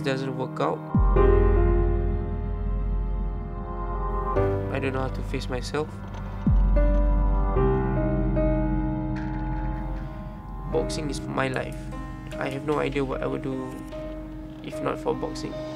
doesn't work out, I don't know how to face myself. Boxing is my life. I have no idea what I would do if not for boxing.